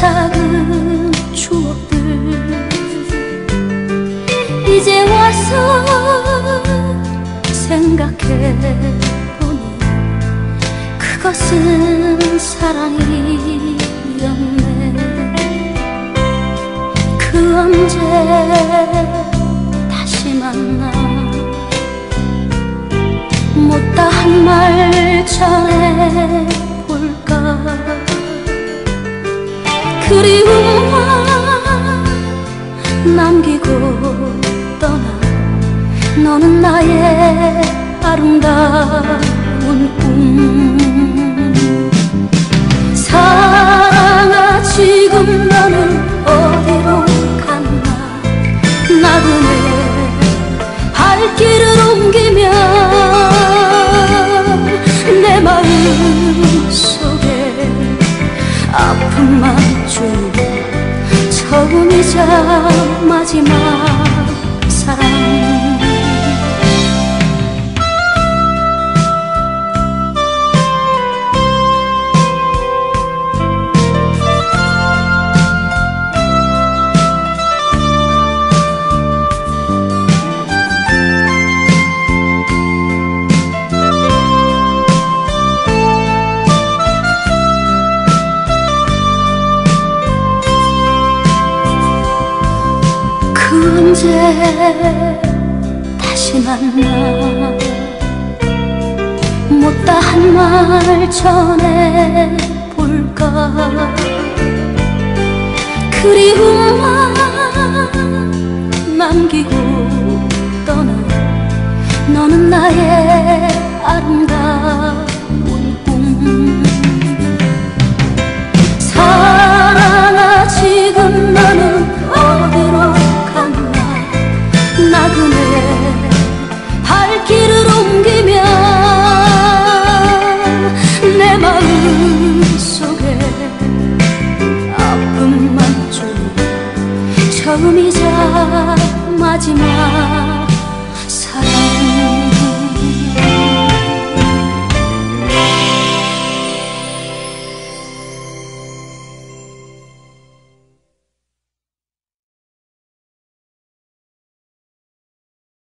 작은 추억들 이제 와서 생각해보니 그것은 사랑이었네. 그 언제 다시 만나 못다한 말 전해볼까. 그리움만 남기고 떠나 너는 나의 아름다운 꿈. 사랑아 지금 너는 어디로 갔나. 나그네 발길을 옮기며 내 마음속에 아픔만 주는 처음이자 마지막 사랑. 언제 다시 만나 못다한 말 전해볼까. 그리움만 남기고 떠나 너는 나의 아름다운 꿈. 사랑아 지금 너는 어디로 나그네 발길을 옮기며 내 마음속에 아픔만 주는 처음이자 마지막